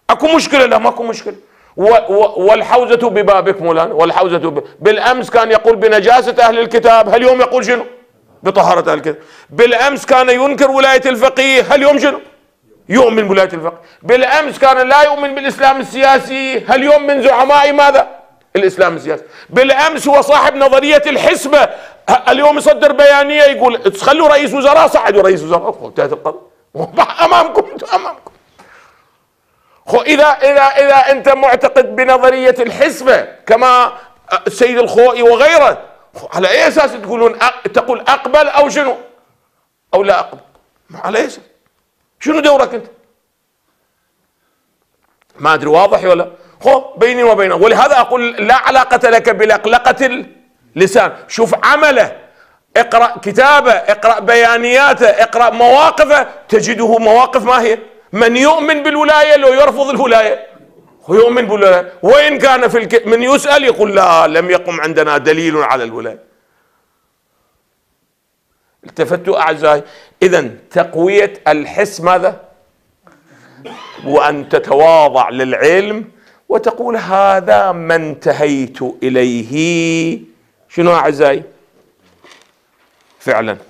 اكو مشكلة؟ لا ماكو مشكلة. والحوزة ببابكم الآن، والحوزة بالأمس كان يقول بنجاسة أهل الكتاب، هل اليوم يقول شنو؟ بطهارة أهل الكتاب. بالأمس كان ينكر ولاية الفقيه، هل اليوم شنو؟ يؤمن بولاية الفقيه. بالأمس كان لا يؤمن بالإسلام السياسي، هل اليوم من زعماء ماذا؟ الإسلام السياسي. بالأمس هو صاحب نظرية الحسبة، اليوم يصدر بيانية يقول خلوا رئيس وزراء، صعدوا رئيس وزراء، انتهت القضية أمامكم أمامكم. إذا أنت معتقد بنظرية الحسبة كما السيد الخوئي وغيره، على أي أساس تقول أقبل أو شنو؟ أو لا أقبل؟ على أي أساس؟ شنو دورك أنت؟ ما أدري واضح ولا؟ بيني وبينه. ولهذا أقول لا علاقة لك بلقلقة اللسان. شوف عمله، اقرأ كتابه، اقرأ بيانياته، اقرأ مواقفه، تجده مواقف ما هي؟ من يؤمن بالولاية لو يرفض الولاية، ويؤمن بالولاية، وإن كان من يسأل يقول لا لم يقم عندنا دليل على الولاية. التفتوا أعزائي؟ إذن تقوية الحس ماذا؟ وأن تتواضع للعلم وتقول هذا ما انتهيت إليه. شنو أعزائي؟ فعلا